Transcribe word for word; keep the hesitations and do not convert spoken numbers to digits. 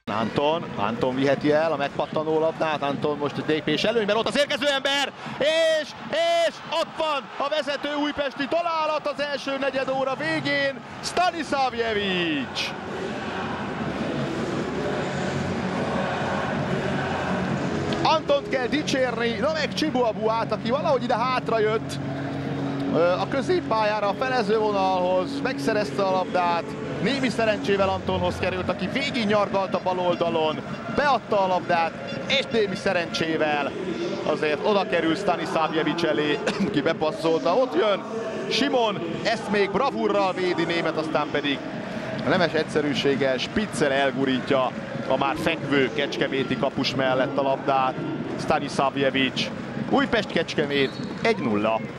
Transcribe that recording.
Anton, Anton viheti el a megpattanó labdát, Anton most egy lépés előnyben, ott az érkező ember, és, és ott van a vezető újpesti találat az első negyed óra végén, Stanisavljevic. Antont kell dicsérni, na meg Csibuabuát, aki valahogy ide hátra jött a középpályára, a felezővonalhoz, megszerezte a labdát. Némi szerencsével Antonhoz került, aki végig nyargalt a bal oldalon, beadta a labdát, és némi szerencsével azért oda kerül Stanisavljevic elé, ki bepasszolta, ott jön Simon, ezt még bravúrral védi Német, aztán pedig a nemes egyszerűséggel, spiccel elgurítja a már fekvő kecskeméti kapus mellett a labdát. Stanisavljevic, Újpest-Kecskemét egy nulla.